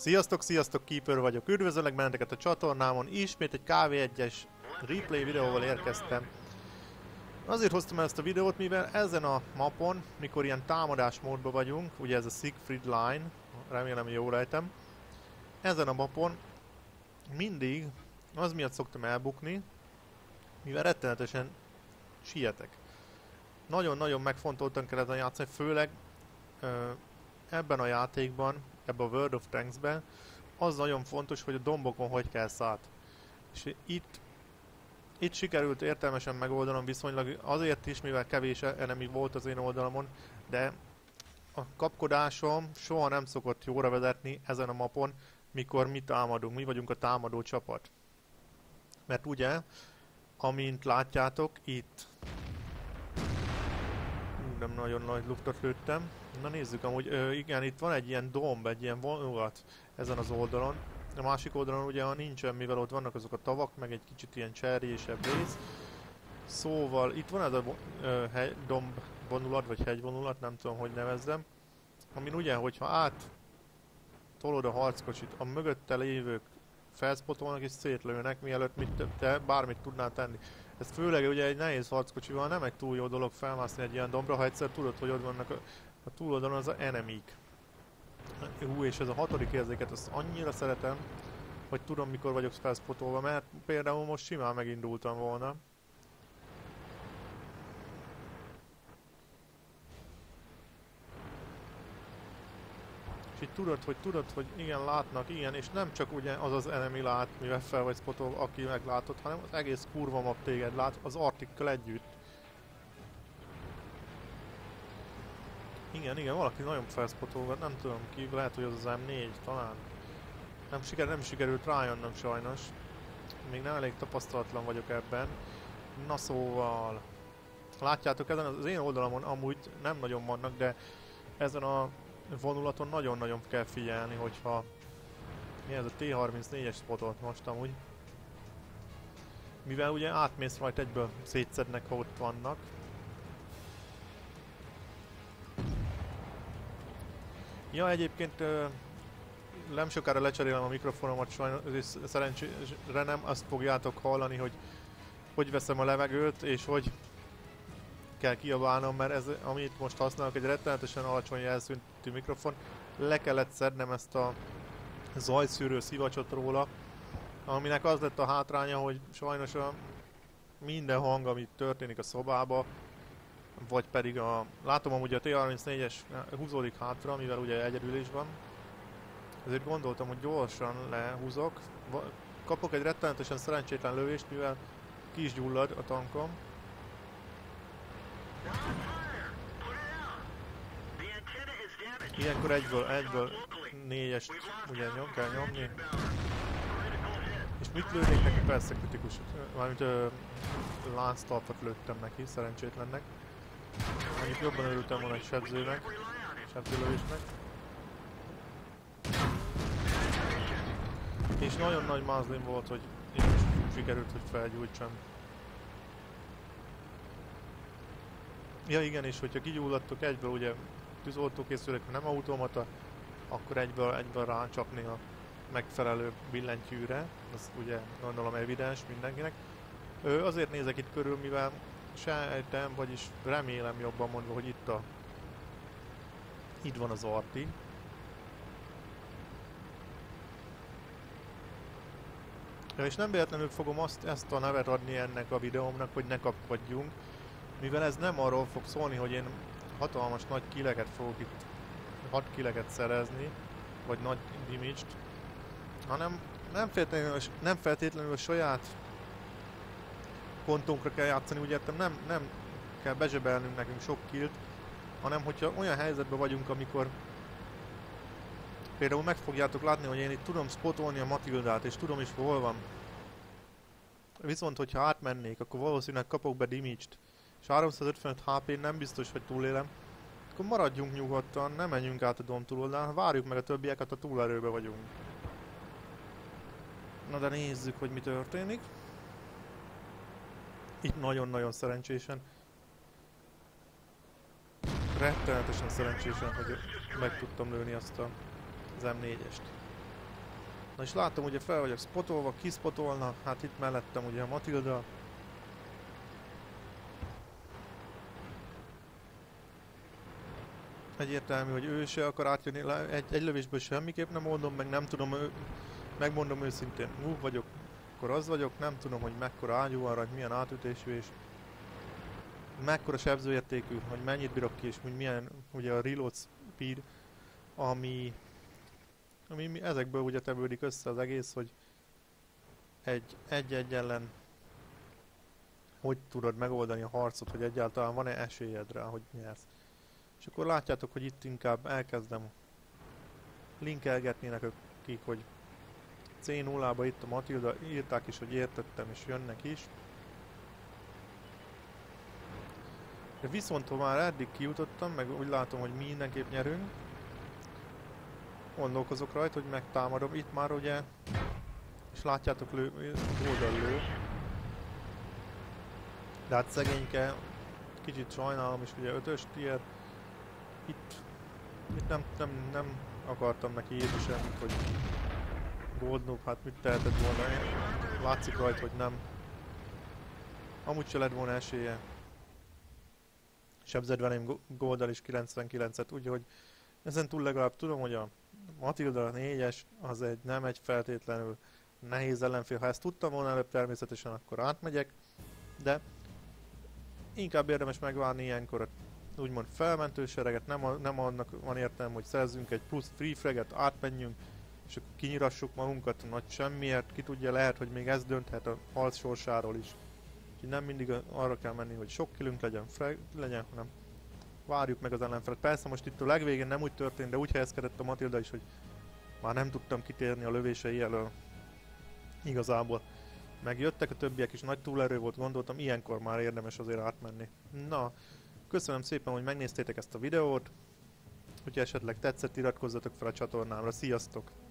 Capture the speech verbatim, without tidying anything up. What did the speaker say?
Sziasztok, sziasztok, Keeper vagyok, üdvözöllek benneteket a csatornámon, ismét egy ká vé egyes replay videóval érkeztem. Azért hoztam el ezt a videót, mivel ezen a mapon, mikor ilyen támadás módban vagyunk, ugye ez a Siegfried Line, remélem jól ejtem, ezen a mapon mindig az miatt szoktam elbukni, mivel rettenetesen sietek. Nagyon-nagyon megfontoltan kell ezen játszani, főleg ö, ebben a játékban, ebben a World of Tanks-ben, az nagyon fontos, hogy a dombokon hogy kell szállt. És itt, itt sikerült értelmesen megoldanom viszonylag azért is, mivel kevés enemi volt az én oldalamon, de a kapkodásom soha nem szokott jóra vezetni ezen a mapon, mikor mi támadunk, mi vagyunk a támadó csapat. Mert ugye, amint látjátok, itt nem nagyon nagy luftot lőttem. Na nézzük, amúgy ö, igen, itt van egy ilyen domb, egy ilyen vonulat ezen az oldalon. A másik oldalon ugye nincsen, mivel ott vannak azok a tavak, meg egy kicsit ilyen cserjésebb rész. Szóval itt van ez a ö, hely, domb vonulat, vagy hegyvonulat, nem tudom, hogy nevezzem. Amin ugye, hogyha át tolod a harckocsit, a mögötte lévők felspotolnak és szétlőnek, mielőtt mit te bármit tudnál tenni. Ez főleg ugye egy nehéz harckocsival nem egy túl jó dolog felmászni egy ilyen dombra, ha egyszer tudod, hogy ott vannak a, a túloldalon az a enemik. Hú, és ez a hatodik érzéket, azt annyira szeretem, hogy tudom, mikor vagyok felspotolva, mert például most simán megindultam volna. És így tudod, hogy tudod, hogy igen, látnak, igen, és nem csak ugye az az enemy lát, mivel fel vagy spotolva, aki meglátott, hanem az egész kurva map téged lát, az Arctikkal együtt. Igen, igen, valaki nagyon felspotolva, nem tudom ki, lehet, hogy az az em négy, talán. Nem, siker, nem sikerült rájönnöm sajnos. Még nem elég tapasztalatlan vagyok ebben. Na szóval... Látjátok, ezen az én oldalamon amúgy nem nagyon vannak, de ezen a vonulaton nagyon-nagyon kell figyelni, hogyha... Mi ez a té harmincnégyes spotolt most amúgy. Mivel ugye átmész rajta, egyből szétszednek, ha ott vannak. Ja, egyébként ö, nem sokára lecserélem a mikrofonomat, sajnos, és szerencsére nem azt fogjátok hallani, hogy hogy veszem a levegőt, és hogy kell kiabálnom, mert ez, amit most használok, egy rettenetesen alacsony jelszintű mikrofon. Le kellett szednem ezt a zajszűrő szivacsot róla, aminek az lett a hátránya, hogy sajnos a minden hang, ami történik a szobába, vagy pedig a... Látom amúgy a té harmincnégyes húzódik hátra, mivel ugye egyedül is van. Ezért gondoltam, hogy gyorsan lehúzok. Kapok egy rettenetesen szerencsétlen lövést, mivel ki is gyullad a tankom. Ilyenkor egyből, egyből négyest ugye nyom, kell nyomni. És mit lőnék neki? Persze kritikus, mármint ö, lánctalpat lőttem neki, szerencsétlennek. Annyit jobban örültem volna egy sebzőnek, sebzőlövésnek. És nagyon nagy mázlim volt, hogy én is sikerült, hogy felgyújtsam. Ja igen, és hogyha kigyulladtok egyből ugye tűzoltókészülék, nem automata, akkor egyből, egyből rácsapni a megfelelő billentyűre, ez ugye gondolom evidens mindenkinek. Ö, azért nézek itt körül, mivel sejtem, vagyis remélem jobban mondva, hogy itt a... Itt van az Arti. Ja, és nem véletlenül fogom azt, ezt a nevet adni ennek a videómnak, hogy ne kapkodjunk, mivel ez nem arról fog szólni, hogy én hatalmas nagy kileket fogok itt, hat kileket szerezni, vagy nagy damage-t, hanem nem feltétlenül, nem feltétlenül a saját kontónkra kell játszani, úgy értem, nem, nem kell bezsebelnünk nekünk sok killt, hanem hogyha olyan helyzetben vagyunk, amikor például meg fogjátok látni, hogy én itt tudom spotolni a Matildát, és tudom is hol van. Viszont, hogyha átmennék, akkor valószínűleg kapok be damage-t, és háromszázötvenöt há pé nem biztos, hogy túlélem, akkor maradjunk nyugodtan, ne menjünk át a domb túloldalán, várjuk meg a többieket, a túlerőbe vagyunk. Na de nézzük, hogy mi történik. Itt nagyon-nagyon szerencsésen. Rettenetesen szerencsésen, hogy meg tudtam lőni azt a, az em négyest. Na és látom, ugye fel vagyok spotolva, kispotolna, hát itt mellettem ugye a Matilda. Egyértelmű, hogy ő se akar átjönni, le, egy, egy lövésből semmiképp nem oldom, meg nem tudom, ő, megmondom őszintén, move vagyok, akkor az vagyok, nem tudom, hogy mekkora ágyú arany, milyen átütésű és mekkora sebzőértékű, hogy mennyit bírok ki és hogy milyen ugye a reload speed, ami, ami ezekből ugye tevődik össze az egész, hogy egy egy-egy ellen hogy tudod megoldani a harcot, hogy egyáltalán van-e esélyed rá, hogy nyersz. És akkor látjátok, hogy itt inkább elkezdem linkelgetni nekik, hogy cé nullába itt a Matilda, írták is, hogy értettem és jönnek is. De viszont ha már eddig kijutottam, meg úgy látom, hogy mindenképp nyerünk, gondolkozok rajta, hogy megtámadom. Itt már ugye, és látjátok, lő, oldal lő. De hát szegényke, kicsit sajnálom is, ugye ötös tier. Itt, itt nem, nem, nem akartam neki írni semmit, hogy gold noob, hát mit tehetett volna. Látszik rajta, hogy nem. Amúgy se lett volna esélye. Sebződveném goldal is kilencvenkilencet, úgyhogy ezen túl legalább tudom, hogy a Matilda négyes az egy, nem egy feltétlenül nehéz ellenfél. Ha ezt tudtam volna előbb természetesen, akkor átmegyek, de inkább érdemes megvárni ilyenkor a úgymond felmentő sereget, nem, a, nem annak van értelme, hogy szerzünk egy plusz free fraget, átmenjünk, és akkor kinyirassuk magunkat nagy semmiért, ki tudja, lehet, hogy még ez dönthet a harc sorsáról is. Úgyhogy nem mindig arra kell menni, hogy sok killünk legyen, frag legyen, hanem várjuk meg az ellenfelet. Persze most itt a legvégén nem úgy történt, de úgy helyezkedett a Matilda is, hogy már nem tudtam kitérni a lövései elől. Igazából. Megjöttek a többiek is, nagy túlerő volt, gondoltam, ilyenkor már érdemes azért átmenni. Na, köszönöm szépen, hogy megnéztétek ezt a videót. Hogyha esetleg tetszett, iratkozzatok fel a csatornámra. Sziasztok!